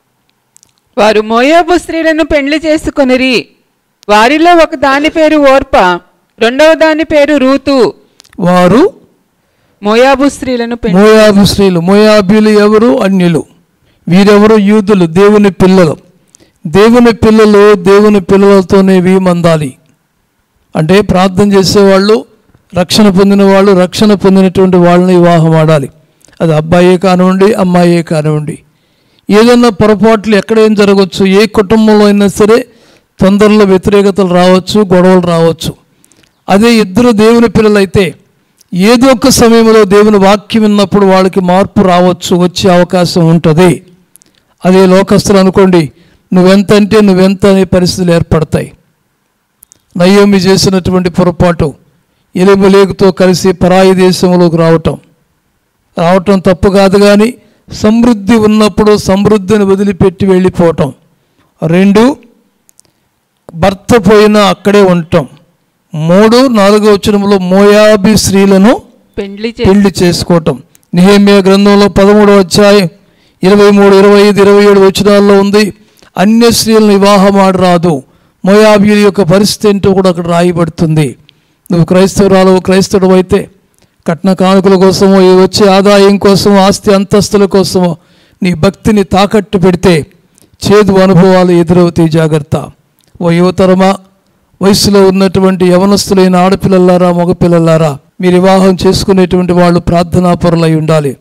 వారు మోయాబు స్త్రీలను పెండ్లి చేసుకొనిరి. వారిలో ఒక దాని పేరు ఓర్ప, రెండవ దాని పేరు రూతు. వారు మోయాబు స్త్రీలను మోయాబు స్త్రీలు. మోయాబీలు ఎవరు? అన్యులు. వీరెవరు? యూదులు, దేవుని పిల్లలు. దేవుని పిల్లలు దేవుని పిల్లలతోనే వీమందాలి. అంటే ప్రార్థన చేసేవాళ్ళు, రక్షణ పొందిన వాళ్ళు, రక్షణ పొందినటువంటి వాళ్ళని వివాహం ఆడాలి. అది అబ్బాయే కానివ్వండి, అమ్మాయే కానివ్వండి. ఏదన్నా పొరపాట్లు ఎక్కడేం జరగవచ్చు, ఏ కుటుంబంలో అయినా సరే తొందరలో వ్యతిరేకతలు రావచ్చు, గొడవలు రావచ్చు. అదే ఇద్దరు దేవుని పిల్లలైతే ఏదో ఒక సమయంలో దేవుని వాక్యం విన్నప్పుడు వాళ్ళకి మార్పు రావచ్చు, వచ్చే అవకాశం ఉంటుంది. అదే లోకస్తులు అనుకోండి, నువ్వెంత అంటే నువ్వెంత అనే పరిస్థితులు ఏర్పడతాయి. నయోమి చేసినటువంటి పొరపాటు ఎలీమెలెకుతో కలిసి పరాయి దేశంలోకి రావటం రావటం తప్పు కాదు, కానీ సమృద్ధి ఉన్నప్పుడు సమృద్ధిని వదిలిపెట్టి వెళ్ళిపోవటం. రెండు, భర్త పోయినా అక్కడే ఉండటం. మూడు, నాలుగో వచనంలో మోయాబీ స్త్రీలను పెండ్లి పెళ్లి చేసుకోవటం. నెహెమ్యా గ్రంథంలో పదమూడవ అధ్యాయం ఇరవై మూడు ఇరవై ఐదు ఇరవై ఏడు వచనాల్లో ఉంది, అన్య స్త్రీలను వివాహం ఆడరాదు. మోయాబీల యొక్క పరిస్థితి ఏంటో కూడా అక్కడ రాయబడుతుంది. నువ్వు క్రైస్తవురాలు, క్రైస్తవుడు అయితే కట్న కానుకల కోసమో, వచ్చే ఆదాయం కోసమో, ఆస్తి అంతస్తుల కోసమో నీ భక్తిని తాకట్టు పెడితే చేదు అనుభవాలు ఎదురవుతాయి. జాగ్రత్త. ఓ యువతరమా, వయసులో ఉన్నటువంటి యవనస్తులైన ఆడపిల్లలారా, మగపిల్లలారా, మీరు వివాహం చేసుకునేటువంటి వాళ్ళు ప్రార్థనాపరులై ఉండాలి.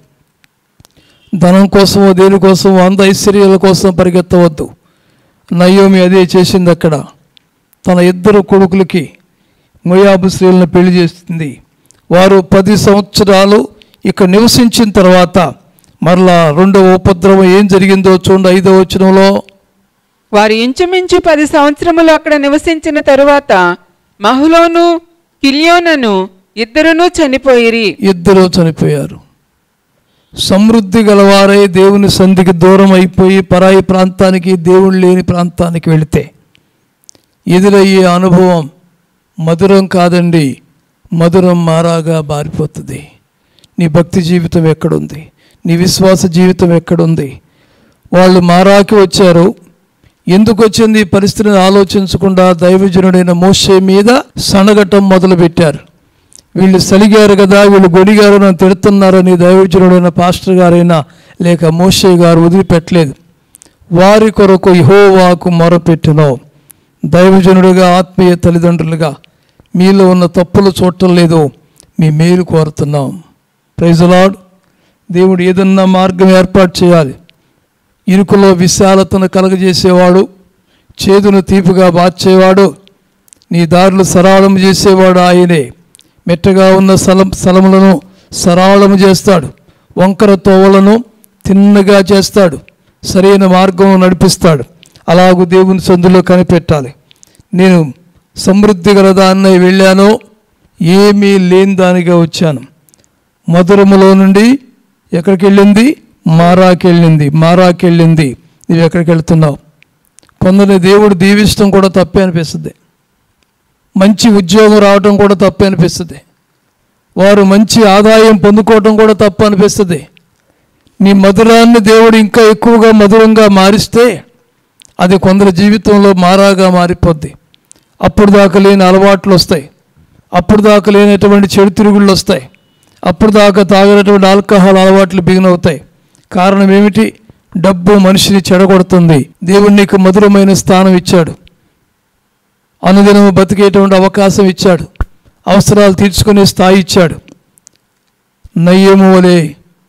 ధనం కోసమో, దేనికోసమో, అంద ఐశ్వర్యాల కోసం పరిగెత్తవద్దు. నయోమి అదే చేసింది. అక్కడ తన ఇద్దరు కొడుకులకి మోయాబు స్త్రీలను పెళ్లి చేస్తుంది. వారు పది సంవత్సరాలు ఇక్కడ నివసించిన తర్వాత మరలా రెండవ ఉపద్రవం ఏం జరిగిందో చూడండి. ఐదవ వచనంలో, వారు ఇంచుమించు పది సంవత్సరములు అక్కడ నివసించిన తరువాత మహులోను కిలియోనను ఇద్దరును చనిపోయిరి. ఇద్దరు చనిపోయారు. సమృద్ధి గలవారై దేవుని సంధికి దూరం అయిపోయి పరాయి ప్రాంతానికి, దేవుడు లేని ప్రాంతానికి వెళితే ఎదురయ్యే అనుభవం మధురం కాదండి, మధురం మారాగా మారిపోతుంది. నీ భక్తి జీవితం ఎక్కడుంది? నీ విశ్వాస జీవితం ఎక్కడుంది? వాళ్ళు మారాకి వచ్చారు, ఎందుకు వచ్చింది ఈ పరిస్థితిని ఆలోచించకుండా దైవజనుడైన మోషే మీద సనగటం మొదలుపెట్టారు. వీళ్ళు సలిగారు కదా, వీళ్ళు గొడిగారు, నన్ను తిడుతున్నారని దైవజనుడైన పాస్టర్ గారైనా లేక మోషే గారు వదిలిపెట్టలేదు. వారి కొరకు యెహోవాకు మొరపెట్టును. దైవజనుడిగా ఆత్మీయ తల్లిదండ్రులుగా మీలో ఉన్న తప్పులు చూడటం లేదు, మీ మేలు కోరుతున్నాం. Praise the Lord. దేవుడు ఏదన్నా మార్గం ఏర్పాటు చేయాలి. ఇరుకులో విశాలతను కలగజేసేవాడు, చేదును తీపిగా మార్చేవాడు, నీ దారులు సరళం చేసేవాడు ఆయనే. మెట్టగా ఉన్న స్థలం స్థలములను సరళము చేస్తాడు, వంకర తోవలను తిన్నగా చేస్తాడు, సరైన మార్గం నడిపిస్తాడు. అలాగూ దేవుని సందులో కనిపెట్టాలి. నేను సమృద్ధి గల దాన్ని వెళ్ళాను, ఏమీ లేని దానిగా వచ్చాను. మధురములో నుండి ఎక్కడికి వెళ్ళింది? మారాకి వెళ్ళింది. మారాకి వెళ్ళింది. నువ్వు ఎక్కడికి వెళ్తున్నావు? కొందరిని దేవుడు దీవించడం కూడా తప్పే అనిపిస్తుంది. మంచి ఉద్యోగం రావడం కూడా తప్పే అనిపిస్తుంది. వారు మంచి ఆదాయం పొందుకోవటం కూడా తప్పు అనిపిస్తుంది. నీ మధురాన్ని దేవుడు ఇంకా ఎక్కువగా మధురంగా మారిస్తే అది కొందరి జీవితంలో మారాగా మారిపోద్ది. అప్పుడు దాకా లేని అలవాట్లు వస్తాయి, అప్పుడు దాకా లేనటువంటి చెడు తిరుగుళ్ళు వస్తాయి, అప్పుడు దాకా తాగినటువంటి ఆల్కహాల్ అలవాట్లు బిగినవుతాయి. కారణం ఏమిటి? డబ్బు మనిషిని చెడగొడుతుంది. దేవుడు నీకు మధురమైన స్థానం ఇచ్చాడు, అనుదినము బతికేటువంటి అవకాశం ఇచ్చాడు, అవసరాలు తీర్చుకునే స్థాయి ఇచ్చాడు. నయ్యము వలె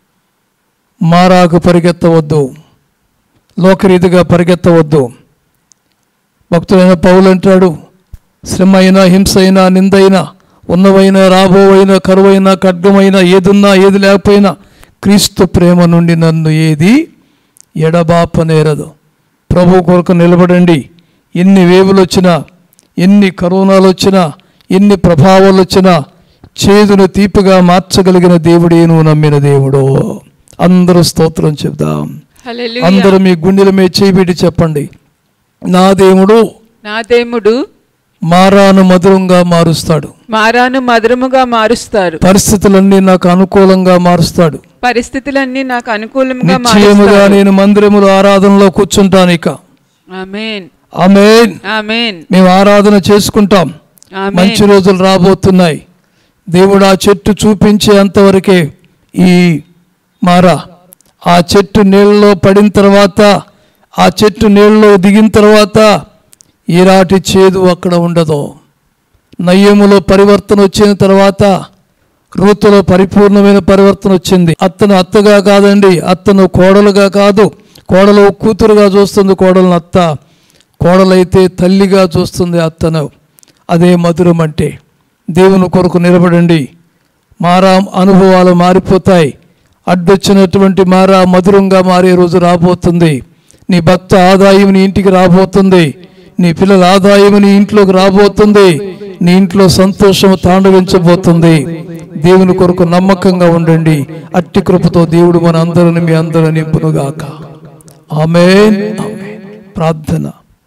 మారాకు పరిగెత్తవద్దు, లోకరీతిగా పరిగెత్తవద్దు. భక్తుడైన పౌలు అంటాడు, శ్రమ అయినా, హింస అయినా, నిందైనా, ఉన్నవైనా, రాబోవైనా, కరువైనా, ఖడ్గమైనా, ఏదున్నా ఏది లేకపోయినా క్రీస్తు ప్రేమ నుండి నన్ను ఏది ఎడబాపనేరదు. ప్రభు కొరకు నిలబడండి. ఎన్ని వేవులు వచ్చినా, ఎన్ని కరోనాలు వచ్చినా, ఎన్ని ప్రభావాలు వచ్చినా చేదును తీపిగా మార్చగలిగిన దేవుడే నువ్వు నమ్మిన దేవుడు. అందరూ స్తోత్రం చెప్దాం. అందరూ మీ గుండెల మీద చేయిబెట్టి చెప్పండి, నా దేవుడు నా దేవుడు మారాను మధురంగా మారుస్తాడు. మారాను మధురముగా మారుస్తాడు. పరిస్థితులన్నీ నాకు అనుకూలంగా మారుస్తాడు. పరిస్థితులన్నీ నాకు అనుకూలంగా నిశ్చయముగా నేను మందిరములో ఆరాధనలో కూర్చుంటాను. ఇక ఆమేన్ ఆమేన్ ఆమేన్. మేము ఆరాధన చేసుకుంటాం. మంచి రోజులు రాబోతున్నాయి. దేవుడు ఆ చెట్టు చూపించే అంతవరకే ఈ మారా. ఆ చెట్టు నీళ్ళలో పడిన తర్వాత, ఆ చెట్టు నీళ్ళలో దిగిన తర్వాత ఈరాటి చేదు అక్కడ ఉండదు. నయ్యములో పరివర్తన వచ్చిన తర్వాత రూతులో పరిపూర్ణమైన పరివర్తన వచ్చింది. అత్తను అత్తగా కాదండి, అత్తను కోడలుగా కాదు, కోడలు కూతురుగా చూస్తుంది కోడలను అత్త, కోడలైతే తల్లిగా చూస్తుంది అత్తను. అదే మధురం అంటే. దేవుని కొరకు నిలబడండి. మారా అనుభవాలు మారిపోతాయి. అడ్డొచ్చినటువంటి మారా మధురంగా మారే రోజు రాబోతుంది. నీ భక్త ఆదాయం నీ ఇంటికి రాబోతుంది. నీ పిల్లల ఆదాయం నీ ఇంట్లోకి రాబోతుంది. నీ ఇంట్లో సంతోషం తాండవించబోతుంది. దేవుని కొరకు నమ్మకంగా ఉండండి. అట్టి కృపతో దేవుడు మన అందరిని మీ అందరూ నింపునుగాక. ఆమేన్ ఆమేన్. ప్రార్థన.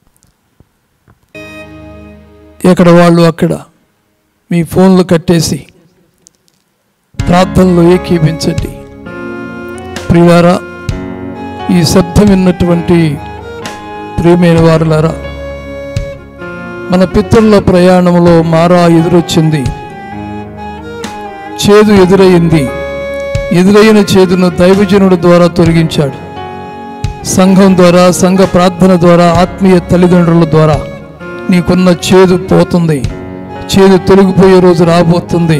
ఎక్కడ వాళ్ళు అక్కడ మీ ఫోన్లు కట్టేసి ప్రార్థనలో ఏకీభించండి. ప్రియులారా, ఈ శబ్దం విన్నటువంటి ప్రియమైన వారులారా, మన పితరుల ప్రయాణంలో మారా ఎదురొచ్చింది, చేదు ఎదురయింది. ఎదురైన చేదును దైవజనుడి ద్వారా తొలగించాడు. సంఘం ద్వారా, సంఘ ప్రార్థన ద్వారా, ఆత్మీయ తల్లిదండ్రుల ద్వారా నీకున్న చేదు పోతుంది. చేదు తొలగిపోయే రోజు రాబోతుంది.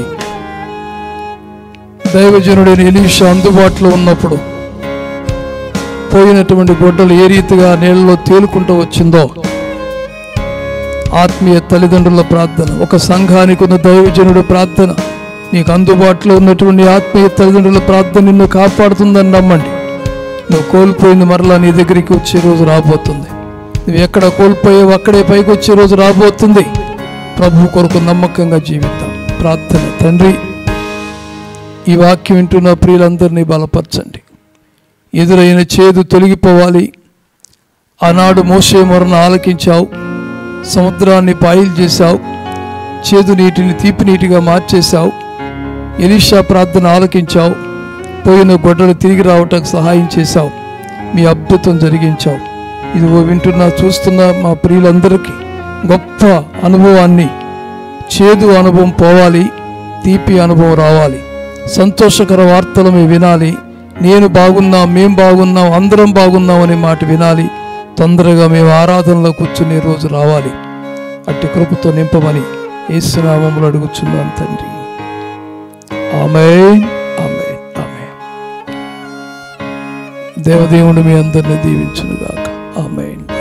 దైవజనుడైన ఎలీషా అందుబాటులో ఉన్నప్పుడు పోయినటువంటి గొడ్డలు ఏ రీతిగా నీళ్ళలో తేలుకుంటూ వచ్చిందో, ఆత్మీయ తల్లిదండ్రుల ప్రార్థన, ఒక సంఘానికి ఉన్న దైవజనుడు ప్రార్థన, నీకు అందుబాటులో ఉన్నటువంటి ఆత్మీయ తల్లిదండ్రుల ప్రార్థన నిన్ను కాపాడుతుందని నమ్మండి. నువ్వు కోల్పోయింది మరలా నీ దగ్గరికి వచ్చే రోజు రాబోతుంది. నువ్వు ఎక్కడ కోల్పోయావు అక్కడే పైకి వచ్చే రోజు రాబోతుంది. ప్రభు కొరకు నమ్మకంగా జీవిద్దాం. ప్రార్థన. తండ్రి, ఈ వాక్యం వింటున్న ప్రియులందరినీ బలపరచండి. ఎదురైన చేదు తొలగిపోవాలి. ఆనాడు మోషే మొరను ఆలకించావు, సముద్రాన్ని పాయలు చేశావు, చేదు నీటిని తీపి నీటిగా మార్చేశావు. ఎలీషా ప్రార్థన ఆలకించావు, పోయిన గొడ్డలు తిరిగి రావటానికి సహాయం చేశావు. మీ అద్భుతం జరిగించావు. ఇది వింటున్న చూస్తున్న మా ప్రియులందరికీ గొప్ప అనుభవాన్ని, చేదు అనుభవం పోవాలి, తీపి అనుభవం రావాలి. సంతోషకర వార్తలు మేము వినాలి. నేను బాగున్నాం, మేము బాగున్నాం, అందరం బాగున్నాం అనే మాట వినాలి. తొందరగా మేము ఆరాధనలో కూర్చునే రోజు రావాలి. అట్టి కృపతో నింపమని యేసు నామములో అడుగుచున్నాను తండ్రి. ఆమేన్, ఆమేన్, ఆమేన్. దేవదేవుడు మీ అందరిని దీవించునుగాక. ఆమేన్.